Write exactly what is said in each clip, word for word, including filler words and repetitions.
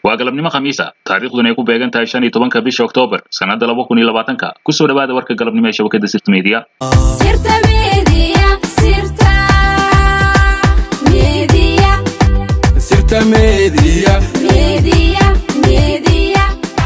waa galabnimo khamiis ah taariikhduna ay ku beegan tahay shan iyo tobanka bisha Oktoobar sanada laba kun iyo labaatanka ku soo dhawaada warka galabnimo ee shabakada Sirta Media Sirta Media Sirta Media Sirta Media Media Media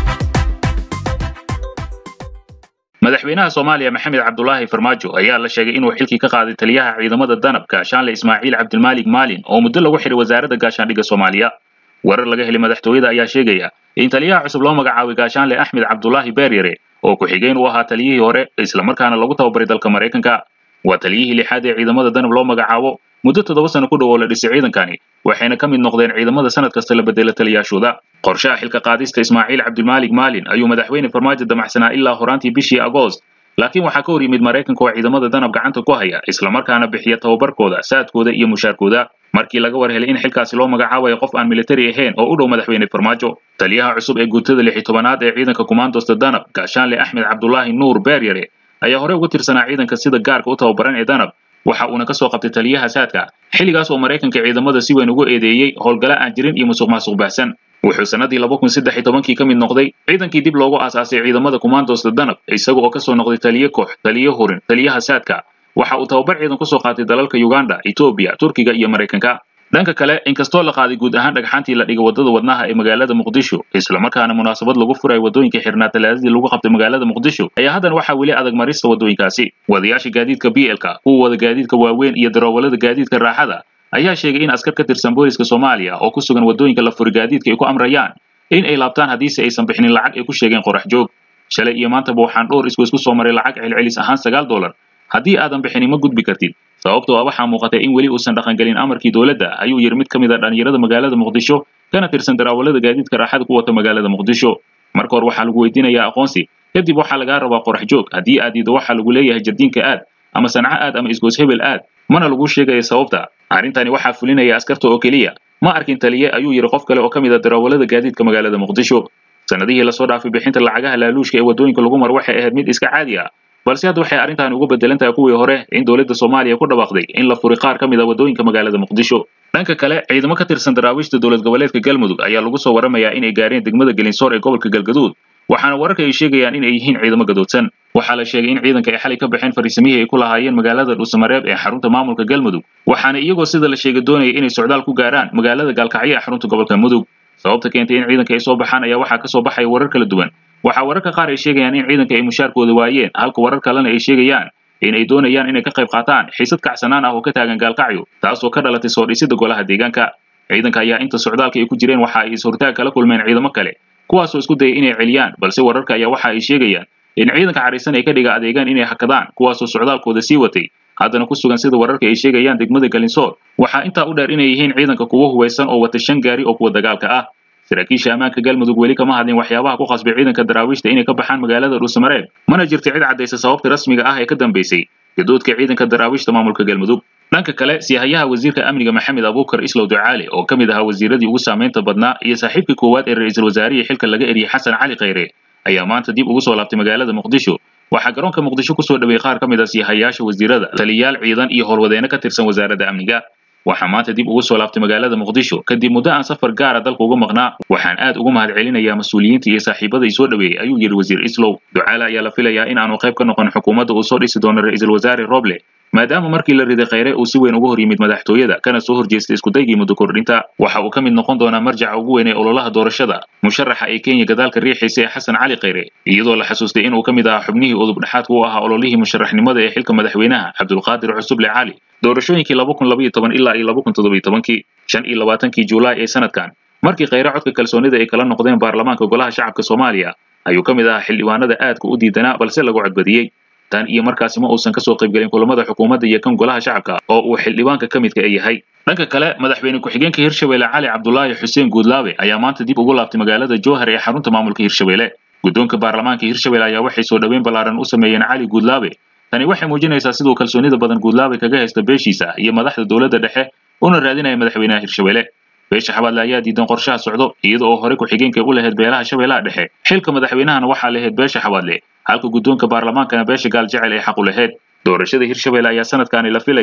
madaxweynaha Soomaaliya Maxamed Cabdullaahi Farmaajo ayaa la sheegay inuu xilkii ka qaaday taliyaha ciidamada danabka Shaanle Ismaaciil Cabdilmaalik Maalin oo muddo lagu xiray wasaaradda gaashaandhigga Soomaaliya warar laga helay madaxtooyada ayaa sheegaya in taliyaha cusub loo magacaabay Gaashaanle Axmed Cabdullaahi Beeryare oo ku xigeen u ahaa taliyihii hore isla markaana lagu tababaray dalka Mareykanka waa taliyihii lixaad ee ciidamada danab loo magacaabo muddo toddoba sano ku dhow oo la dhisay ciidankani waxayna ka mid noqdeen ciidamada sanad kasta la bedelo taliyaashooda qorshaha xilka qaadista Ismaaciil Cabdilmaalik Maalin ayuu madaxweyne Farmaajo damacsanaa ilaa horaantii bishii Agoost laakiin waxa ka hor yimid Mareykanka oo ciidamada danab gacanta ku haya isla markaana bixiya tababarkooda saadkooda iyo mushaarkooda markii laga war helay in xilkaasi loo magacaabayo qof aan military ahayn oo u dhow madaxweyne Farmaajo taliyaha cusub ee guutada lix iyo tobanaad ee ciidanka Commandos-ta danab Gaashaanle Axmed Cabdullaahi Nuur Beeryare ayaa hore uga tirsanaa ciidanka sida gaarka u tababaran ee danab waxa uuna ka soo qabtay taliyaha saadka xilligaas oo Mareykanka ciidamada si weyn ugu eedeeyay howlgala aan jirin iyo musuqmaasuq baahsan wuxuu sanadii laba kun saddex iyo tobankii ka mid noqday ciidankii dib loogu aasaasay ciidamada Commandos-ta danab isaga oo ka soo noqday taliye koox taliye horin taliyaha saadka waxa uu tababar ciidan ku soo qaatay dalalka Uganda Ethiopia Turkiga iyo Mareykanka dhanka kale inkastoo la qaaday guud ahaan dhagxantii la dhigay wadada wadnaha ee magaalada Muqdisho isla markaana munaasabad lagu furay wadooyinka xirnaa talaadadii lagu qabtay magaalada Muqdisho ayaa hadan waxa weli adag marista wadooyinkaasi wadayaasha gaadiidka B L ka kuwa wada gaadiidka waaweyn iyo darawalada gaadiidka raaxada ayaa sheegay in askar ka tirsan booliska Soomaaliya oo ku sugan wadooyinka la furay gaadiidka ay ku amrayaan in ay laabtaan hadii aysan bixinin lacag ay ku sheegeen qorax joog shalay iyo maanta waxaan dhowr isku isku soo maray lacag celcelis ahaan sagaal dollar hadii aadan bixinin ma gudbi kartid sababtoo ah waxa muuqatay in weli uusan dhaqan galin amarkii dawladda ayuu yiri mid kamid ah dhalinyarada magaalada Muqdisho kana tirsan darawalada gaadiidka raaxada ku wata magaalada Muqdisho marka hore waxa lagu weydiinayaa aqoonsi kadib waxa laga rabaa qorax joog hadii aad ido waxa lagu leeyahay jaddiinka aad ama sanca aad ama isgoos hebel aad mana lagu sheegay sababta arintani waxa fulinaya askarta oo kaliya ma arkin taliye ayuu yiri qof kale oo kamid ah darawalada gaadiidka magaalada Muqdisho sanadihii la soo dhaafay bixinta lacagaha laaluushka ee wadooyinka lagu mar waxay ahayd mid iska caadi ah balse hadda waxay arrintan uga bedelantahay kuwii hore in dawladda Soomaaliya ku dhawaaqday in la furi qaar kamid ah wadooyinka magaalada Muqdisho dhanka kale ciidamo ka tirsan daraawiishta dawlad goboleedka Galmudug ayaa lagu soo waramayaa in ay gaareen degmada Gelinsoor ee gobolka Galgaduud waxaana wararka ay sheegayaan in ay yihiin ciidamo gadoodsan waxa la sheegay in ciidanka ay xalay ka baxeen fariisimihii ay ku lahaayeen magaalada Dhuusamareeb ee xarunta maamulka Galmudug waxaana iyagoo sida la sheegay doonayay inay socdaal ku gaaraan magaalada Gaalkacyo ee xarunta gobolka Mudug sababta keentay in ciidanka ay soo baxaan ayaa waxa ka soo baxay warar kala duwan waxa wararka qaar ay sheegayaan in ciidanka ay mushaarkooda waayeen halka warar kalena ay sheegayaan in ay doonayaan inay ka qayb qaataan xiisad kacsanaan ah oo ka taagan Gaalkacyo taasoo ka dhalatay soo dhisidda golaha deegaanka ciidanka ayaa inta socdaalka ay ku jireen waxa ay is-hortaag kala kulmeen ciidamo kale kuwaasoo isku dayay inay celiyaan balse wararka ayaa waxa ay sheegayaan in ciidanka cariisan ay ka dhiga adeegaan inay hakadaan kuwaasoo socdaalkooda sii watay haddana ku sugan sida wararka ay sheegayaan degmada Gelinsoor waxa intaa u dheer inay yihiin ciidanka kuwa hubaysan oo wata shan gaari oo kuwa dagaalka ah saraakiisha amaanka Galmudug weli kama hadlin waxyaabaha ku qasbay ciidanka daraawiishta inay ka baxaan magaalada Dhuusamareeb mana jirto cid cadeysa sababta rasmiga ah ee ka dambeysay gadoodka ciidanka daraawiishta maamulka Galmudug dhanka kale siyahayaha wasiirka amniga Maxamed Abuukar Islow Ducaale oo kamid ahaa wasiiradii ugu saameynta badnaa iyo saaxiibkii koowaad ee ra'iisul wasaarihi xilka laga eriyay Xasan Cali Khayre ayaa maanta dib ugu soo laabtay magaalada Muqdisho waxa garoonka Muqdisho ku soo dhaweey qaar kamid ah siyahayaasha wasiirada taliyaal ciidan iyo howlwadeena ka tirsan wasaaradda amniga waxa maanta dib ugu soo laabtay magaalada Muqdisho kadib muddo aan safar gaar ah dalka uga maqnaa waxaan aad ugu mahadcelinayaa mas'uuliyiinta iyo saaxiibada ay soo dhaweeyay ayuu yiri wasiir Islow Ducaale ayaa la filayaa in aanu qayb ka noqon xukuumadda uu soo dhisi doono ra'iisul wasaare Roble maadaama markii la riday Khayre uu si weyn uga hor yimid madaxtooyada kana soo horjeestay isku daygii muddo kordhinta waxa uu ka mid noqon doonaa marjaca ugu weyn ee ololaha doorashada musharaxa ay Kenya gadaalka riixaysa Xasan Cali Khayre iyadoo la xasuustay in uu ka mid ahaa xubnihii udub dhaxaadka u ahaa ololihii musharaxnimada ee xilka madaxweynaha Cabdulqaadir Cusuble Cali doorashooyinkii laba kun laba iyo toban ilaa laba kun toddoba iyo toban shan iyo labaatankii Juulaay ee sanadkan markii Khayre codka kalsoonida ay kala noqdeen baarlamaanka golaha shacabka Soomaaliya ayuu ka mid ahaa xildhibaanada aadka u diidanaa balse lagu codbadiyay tan iyo markaasi ma uusan ka soo qayb galin kulamada xukuumadda iyo kan golaha shacabka oo uu xildhibaanka ka midka yahay dhanka kale madaxweyne ku-xigeenka Hirshabeelle Cali Cabdullaahi Xuseen Guudlaabe ayaa maanta dib ugu laabtay magaalada Jowhar ee xarunta maamulka Hirshabeelle guddoonka baarlamaanka Hirshabeelle ayaa waxay soo dhaweyn balaaran u sameeyeen Cali Guudlaabe tani waxay muujinaysaa sidoo kalsoonida badan Guudlaabe kaga haysta beeshiisa iyo madaxda dawladda dhexe una raadinaya madaxweynaha Hirshabeelle beesha xabaadle ayaa diidan qorshaha socdo iyadoo oo hore ku-xigeenka u lahayd beelaha Shabeellaha dhexe xilka madaxweynahana waxaa lahayd beesha xabaadle halka guddoonka baarlamaankana beesha gaal jecel ay xaq u lahayd doorashada Hirshabeelle ayaa sanadkan la filayaa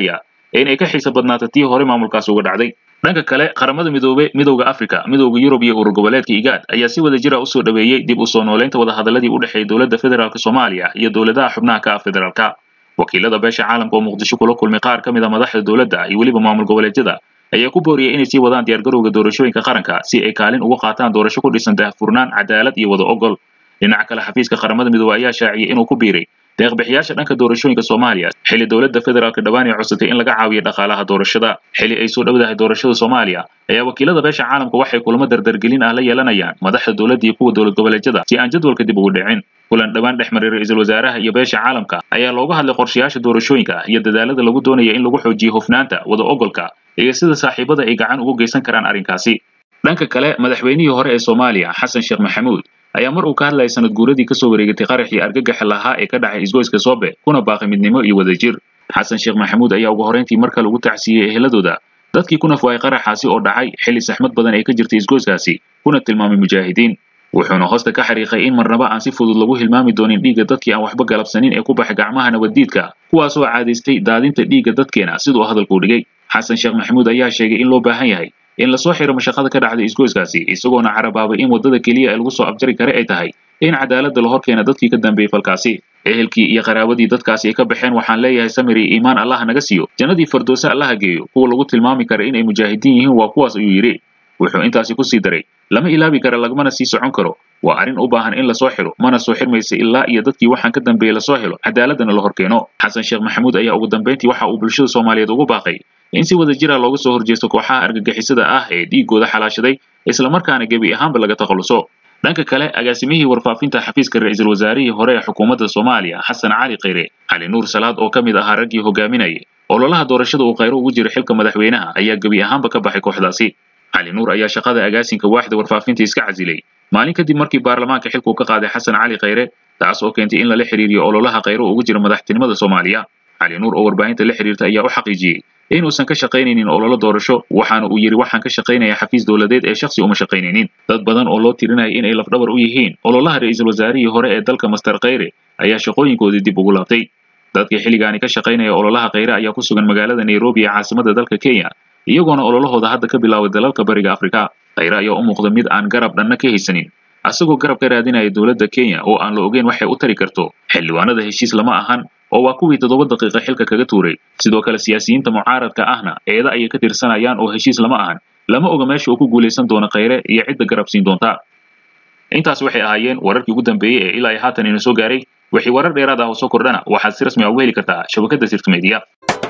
in ay ka xiisa badnaato tii hore maamulkaas uga dhacday. dhanka kale qaramada midoobe midowga Afrika midowga Yurub iyo urur goboleedka IGAD ayaa si wada jir ah u soo dhaweeyay dib u soo nooleynta wada hadaladii u dhaxeeyay dowladda federaalka Soomaaliya iyo dowladaha xubnaha ka federaalka. wakiilada beesha caalamka oo Muqdisho kula kulmay qaar kamid ah madaxda dowladda iyo waliba maamul goboleedyada ayaa ku booriyay inay sii wadaan diyaar garowga doorashooyinka qaranka si ay kaalin uga qaataan doorasho ku dhisan daahfurnaan cadaalad iyo wada ogol. dhinaca kale xafiiska qaramada midoobe ayaa shaaciyay inuu ku biiray deeq bixiyaasha dhanka doorashooyinka Soomaaliya xilli dowladda federaalka dhawaan ay cusubtay in laga caawiyo dhaqaalaha doorashada. xilli ay soo dhawdahay doorashada Soomaaliya ayaa wakiilada beesha caalamka waxay kulamo dardargelin ah la yeelanayaan madaxda dowladda iyo kuwa dowlad goboleedyada si aan jadwalka dib ugu dhicin. kulan dhawaan dhexmaray ra'iisul wasaaraha iyo beesha caalamka ayaa looga hadlay qorshayaasha doorashooyinka iyo dadaalada lagu doonayo in lagu xoojiyo hufnaanta wada ogolka iyo sida saaxiibada ay gacan ugu geysan karaan arrinkaasi. dhanka kale madaxweynihii hore ee Soomaaliya Xasan Sheekh Maxamuud ayaa mar uu ka hadlayay sanad guuradii ka soo wareegtay qaraxii argagax lahaa ee ka dhacay isgoyska Soobe kuna baaqay midnimo iyo wadajir. Xasan Sheekh Maxamuud ayaa ugu horeyntii marka lagu tacsiiyay eheladooda dadkii kuna fuay qaraxaasi oo dhacay xilli saxmad badan ay ka jirtay isgoyskaasi kuna tilmaamay mujaahidiin. wuxuuna hoosta ka xariiqay in marnaba aan si fudud lagu hilmaami doonin dhiigga dadkii aan waxba galabsanin ee ku baxay gacmaha nabadiidka kuwaas oo caadaystay daadinta dhiigga dadkeena sidoo hadalku dhigay. Xasan Sheekh Maxamuud ayaa sheegay in loo baahan yahay in la soo xiro mashaqada ka dhacday isgoyskaasi isagoona carabaabay in wadada kaliya ee lagu soo afjari kare ay tahay in cadaaladda la horkeena dadkii ka dambeeyay falkaasi. ehelkii iyo qaraawadii dadkaasi ay ka baxeen waxaan leeyahay samir iyo iimaan Allah naga siiyo jannadii firdawsa Allah geeyo kuwa lagu tilmaami kara in ay mujaahidiin yihiin waa kuwaas ayuu yiri. wuxuu intaasi ku sii daray lama ilaabi kara lagmana sii socon karo waa arrin u baahan in la soo xiro mana soo xirmaysa ilaa iyo dadkii waxaan ka dambeeyay la soo helo cadaaladana la horkeeno. Xasan Sheekh Maxamuud ayaa ugu dambeyntii waxa uu bulshada Soomaaliyeed ugu baaqay in si wada jir ah looga soo horjeesto kooxaha argagixisada ah ee dhiigooda xalaashaday isla markaana gebi ahaanba laga takhaluso. dhanka kale agaasimihii warfaafinta xafiiska ra'iisul wasaarihii hore ee xukuumadda Soomaaliya Xasan Cali Khayre Cali Nuur Salaad oo kamid ahaa raggii hogaaminayay ololaha doorashada uu Khayre ugu jiray xilka madaxweynaha ayaa gebi ahaanba ka baxay kooxdaasi. Cali Nuur ayaa shaqada agaasinka waaxda warfaafinta iska casilay maalin kadib markii baarlamaanka xilku ka qaaday Xasan Cali Khayre taas oo keentay in la xiriiriyo ololaha Khayre ugu jira madaxtinimada Soomaaliya. Cali Nuur oo warbaahinta la xiriirta ayaa u xaqiijiyay inuusan ka shaqaynaynin ololo doorasho waxaana uu yiri waxaan ka shaqaynayaa xafiis dowladeed ee shakhsi uma shaqaynaynin. dad badan oo loo tirinayay in ay lafdhabar u yihiin ololaha ra'iisul wasaarihii hore ee dalka Master Khayre ayaa shaqooyinkoodii dib ugu laabtay. dadkii xilligaani ka shaqaynaya ololaha Khayre ayaa ku sugan magaalada Nairobi ee caasimadda dalka Kenya iyagoona ololahooda hadda ka bilaaway dalalka bariga Afrika. Khayre ayaa u muuqda mid aan garab dhanna ka haysanin asagoo garab ka raadinaya dowladda Kenya oo aan la ogeyn waxay u tari karto. xildhibaanada heshiis lama ahan oo waa kuwii toddoba daqiiqo xilka kaga tuuray. sidoo kale siyaasiyiinta mucaaradka ahna eeda ayay ka tirsanayaan oo heshiis lama ahan lama oga meesha uu ku guuleysan doono Khayre iyo cidda garab siin doonta. intaas waxay ahaayeen wararkii ugu dambeeyay ee ilaa haatan inoo soo gaaray. wixii warar dheeraad ah oo soo kordhana waxaad si rasmi ah uga heli kartaa shabakadda Sirta Media.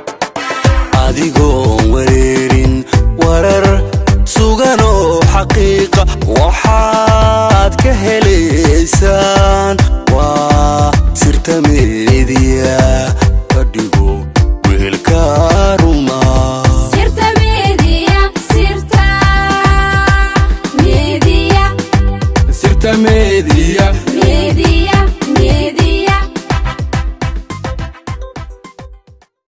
adigoo wareerin warar sugan oo xaqiiqa waxaad ka helaysaan waa Sirta Media adigo weelka ruma Sirta Media Sirta Media Sirta Media